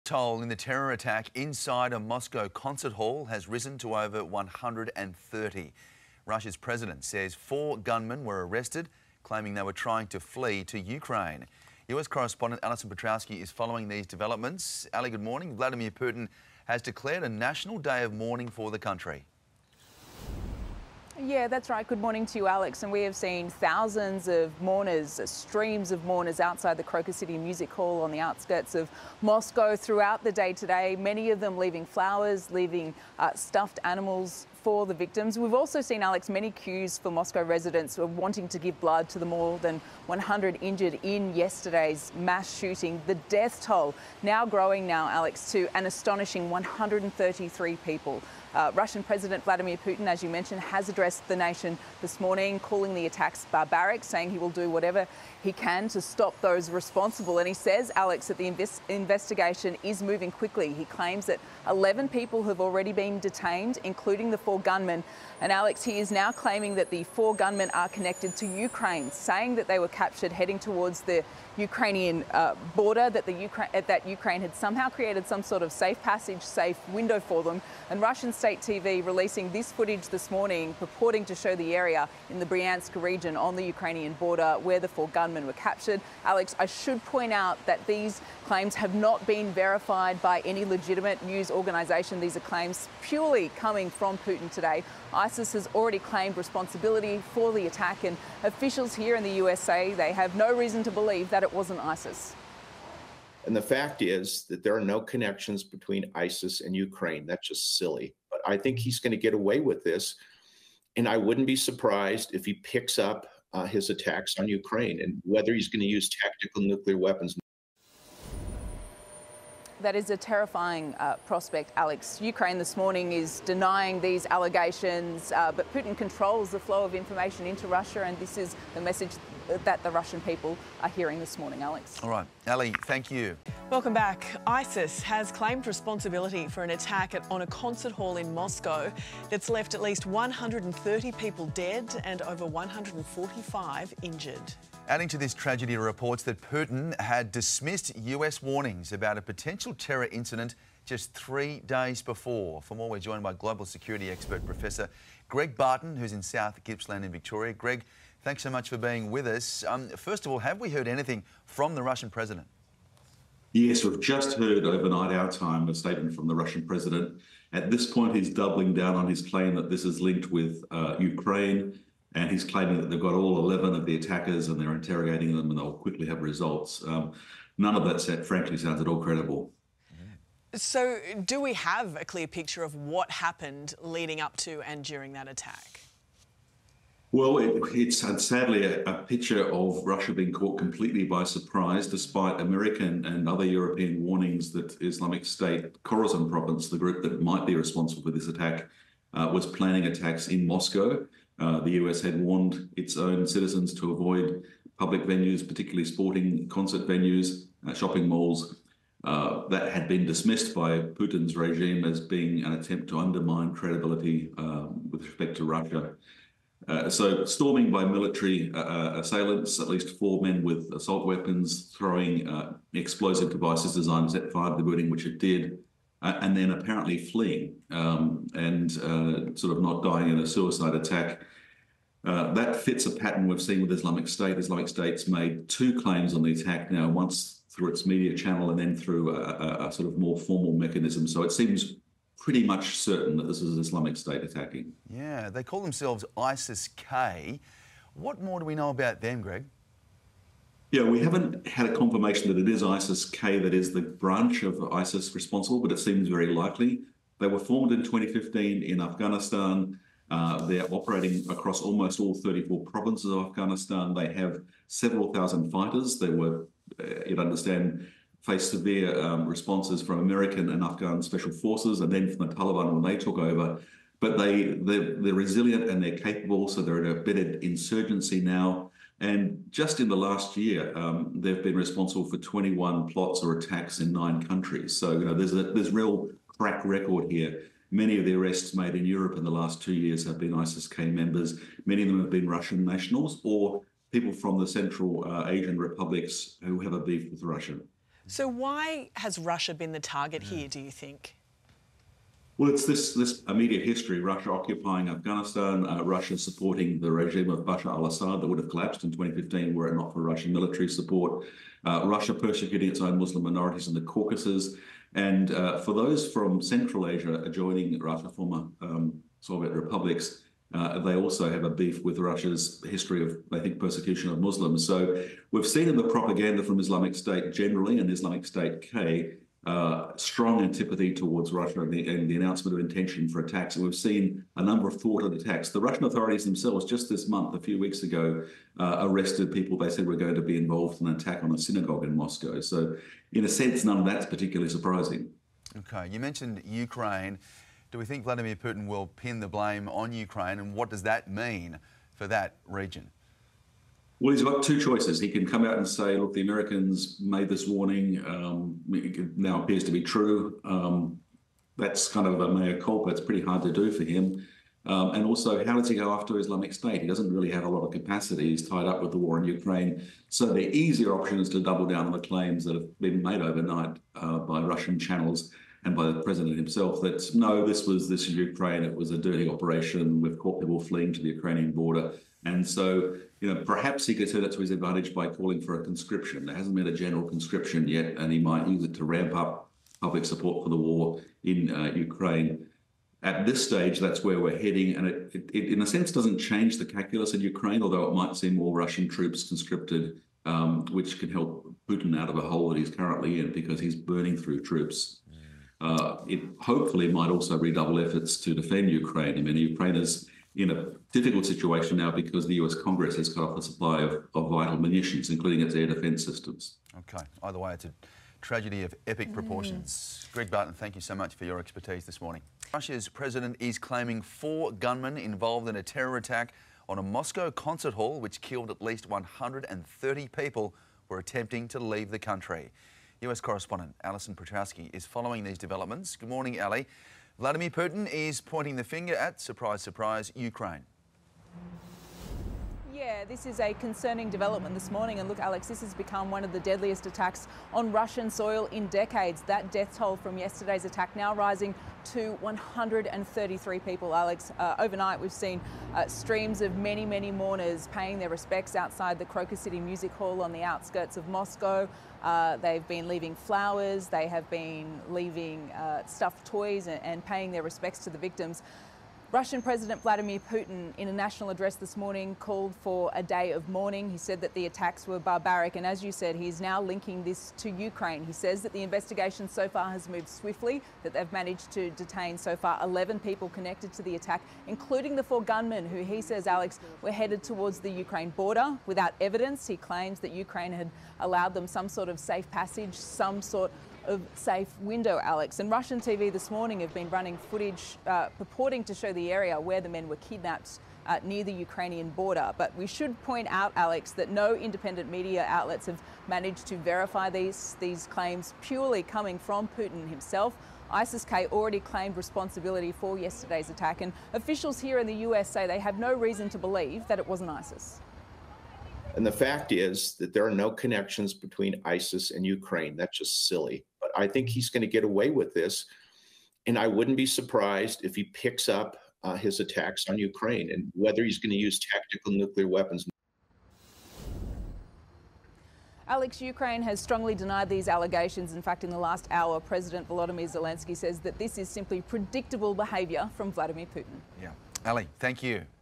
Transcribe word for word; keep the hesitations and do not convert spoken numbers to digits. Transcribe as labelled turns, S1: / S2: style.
S1: Toll in the terror attack inside a Moscow concert hall has risen to over one hundred thirty. Russia's president says four gunmen were arrested, claiming they were trying to flee to Ukraine. U S correspondent Alison Petrowski is following these developments. Ali, good morning. Vladimir Putin has declared a national day of mourning for the country.
S2: Yeah, that's right. Good morning to you, Alex. And we have seen thousands of mourners, streams of mourners outside the Crocus City Music Hall on the outskirts of Moscow throughout the day today, many of them leaving flowers, leaving uh, stuffed animals for the victims. We've also seen, Alex, many queues for Moscow residents who are wanting to give blood to the more than one hundred injured in yesterday's mass shooting. The death toll now growing now, Alex, to an astonishing one hundred thirty-three people. Uh, Russian President Vladimir Putin, as you mentioned, has addressed the nation this morning, calling the attacks barbaric, saying he will do whatever he can to stop those responsible. And he says, Alex, that the invest investigation is moving quickly. He claims that eleven people have already been detained, including the four gunmen. And Alex, he is now claiming that the four gunmen are connected to Ukraine, saying that they were captured heading towards the Ukrainian uh, border, that the Ukraine that Ukraine had somehow created some sort of safe passage, safe window for them. And Russian state T V releasing this footage this morning, purporting to show the area in the Bryansk region on the Ukrainian border where the four gunmen were captured. Alex, I should point out that these claims have not been verified by any legitimate news organisation. These are claims purely coming from Putin today. ISIS has already claimed responsibility for the attack, and officials here in the U S A, they have no reason to believe that it wasn't ISIS.
S3: And the fact is that there are no connections between ISIS and Ukraine. That's just silly. But I think he's going to get away with this. And I wouldn't be surprised if he picks up uh, his attacks on Ukraine, and whether he's going to use tactical nuclear weapons.
S2: That is a terrifying uh, prospect, Alex. Ukraine this morning is denying these allegations, uh, but Putin controls the flow of information into Russia, and this is the message that the Russian people are hearing this morning, Alex.
S1: All right. Ali, thank you.
S4: Welcome back. ISIS has claimed responsibility for an attack at, on a concert hall in Moscow that's left at least one hundred thirty people dead and over one hundred forty-five injured.
S1: Adding to this tragedy are reports that Putin had dismissed U S warnings about a potential terror incident just three days before. For more, we're joined by global security expert Professor Greg Barton, who's in South Gippsland in Victoria. Greg, thanks so much for being with us. Um, first of all, have we heard anything from the Russian president?
S5: Yes, we've just heard overnight our time a statement from the Russian president. At this point, he's doubling down on his claim that this is linked with uh, Ukraine. And he's claiming that they've got all eleven of the attackers and they're interrogating them and they'll quickly have results. Um, none of that set, frankly, sounds at all credible.
S4: So do we have a clear picture of what happened leading up to and during that attack?
S5: Well, it, it's sadly a, a picture of Russia being caught completely by surprise, despite American and other European warnings that Islamic State, Khorasan province, the group that might be responsible for this attack, uh, was planning attacks in Moscow. Uh, the U S had warned its own citizens to avoid public venues, particularly sporting concert venues, uh, shopping malls. Uh, that had been dismissed by Putin's regime as being an attempt to undermine credibility um, with respect to Russia. Uh, so storming by military uh, assailants, at least four men with assault weapons, throwing uh, explosive devices designed to set fire to the building, which it did, uh, and then apparently fleeing um, and uh, sort of not dying in a suicide attack. Uh, that fits a pattern we've seen with Islamic State. Islamic State's made two claims on the attack now, once through its media channel and then through a, a, a sort of more formal mechanism. So it seems pretty much certain that this is Islamic State attacking.
S1: Yeah, they call themselves ISIS-K. What more do we know about them, Greg?
S5: Yeah, we haven't had a confirmation that it is ISIS-K that is the branch of ISIS responsible, but it seems very likely. They were formed in twenty fifteen in Afghanistan. Uh, they're operating across almost all thirty-four provinces of Afghanistan. They have several thousand fighters. They were, uh, you'd understand, faced severe um, responses from American and Afghan special forces and then from the Taliban when they took over. But they, they're, they're resilient and they're capable, so they're an embedded insurgency now. And just in the last year, um, they've been responsible for twenty-one plots or attacks in nine countries. So, you know, there's a there's real track record here. Many of the arrests made in Europe in the last two years have been ISIS-K members. Many of them have been Russian nationals or people from the Central uh, Asian republics who have a beef with Russia.
S4: So why has Russia been the target here, do you think?
S5: Well, it's this this immediate history: Russia occupying Afghanistan, uh, Russia supporting the regime of Bashar al-Assad that would have collapsed in twenty fifteen were it not for Russian military support, uh, Russia persecuting its own Muslim minorities in the Caucasus, and uh, for those from Central Asia joining Russia, former um, Soviet republics, uh, they also have a beef with Russia's history of, I think, persecution of Muslims. So we've seen in the propaganda from Islamic State generally and Islamic State K, Uh, strong antipathy towards Russia and the, and the announcement of intention for attacks. And we've seen a number of thwarted attacks. The Russian authorities themselves, just this month, a few weeks ago, uh, arrested people they said were going to be involved in an attack on a synagogue in Moscow. So, in a sense, none of that's particularly surprising.
S1: Okay, you mentioned Ukraine. Do we think Vladimir Putin will pin the blame on Ukraine, and what does that mean for that region?
S5: Well, he's got two choices. He can come out and say, look, the Americans made this warning. Um, it now appears to be true. Um, that's kind of a mea culpa. It's pretty hard to do for him. Um, and also, how does he go after Islamic State? He doesn't really have a lot of capacity. He's tied up with the war in Ukraine. So the easier option is to double down on the claims that have been made overnight uh, by Russian channels and by the president himself that, no, this was this is Ukraine. It was a dirty operation. We've caught people fleeing to the Ukrainian border. And so, you know, perhaps he could turn it to his advantage by calling for a conscription. There hasn't been a general conscription yet, and he might use it to ramp up public support for the war in uh, Ukraine. At this stage, that's where we're heading, and it, it, it, in a sense, doesn't change the calculus in Ukraine, although it might see more Russian troops conscripted, um, which can help Putin out of a hole that he's currently in because he's burning through troops. Uh, it hopefully might also redouble efforts to defend Ukraine. I mean, Ukraine is in a difficult situation now because the U S Congress has cut off the supply of, of vital munitions, including its air defence systems.
S1: Okay, either way, it's a tragedy of epic proportions. Mm. Greg Barton, thank you so much for your expertise this morning. Russia's president is claiming four gunmen involved in a terror attack on a Moscow concert hall which killed at least one hundred thirty people who were attempting to leave the country. U S correspondent Alison Petrowski is following these developments. Good morning, Ali. Vladimir Putin is pointing the finger at, surprise, surprise, Ukraine.
S2: Yeah, this is a concerning development this morning. And look, Alex, this has become one of the deadliest attacks on Russian soil in decades. That death toll from yesterday's attack now rising to one hundred thirty-three people, Alex. Uh, overnight, we've seen uh, streams of many, many mourners paying their respects outside the Crocus City Music Hall on the outskirts of Moscow. Uh, they've been leaving flowers, they have been leaving uh, stuffed toys and, and paying their respects to the victims. Russian President Vladimir Putin, in a national address this morning, called for a day of mourning. He said that the attacks were barbaric, and as you said, he's now linking this to Ukraine. He says that the investigation so far has moved swiftly, that they've managed to detain so far eleven people connected to the attack, including the four gunmen who he says, Alex, were headed towards the Ukraine border without evidence. He claims that Ukraine had allowed them some sort of safe passage, some sort of safe window, Alex. And Russian T V this morning have been running footage uh, purporting to show the area where the men were kidnapped uh, near the Ukrainian border. But we should point out, Alex, that no independent media outlets have managed to verify these, these claims purely coming from Putin himself. ISIS-K already claimed responsibility for yesterday's attack, and officials here in the U S say they have no reason to believe that it wasn't ISIS.
S3: And the fact is that there are no connections between ISIS and Ukraine. That's just silly. But I think he's going to get away with this. And I wouldn't be surprised if he picks up uh, his attacks on Ukraine and whether he's going to use tactical nuclear weapons.
S2: Alex, Ukraine has strongly denied these allegations. In fact, in the last hour, President Volodymyr Zelensky says that this is simply predictable behaviour from Vladimir Putin.
S1: Yeah. Ali, thank you.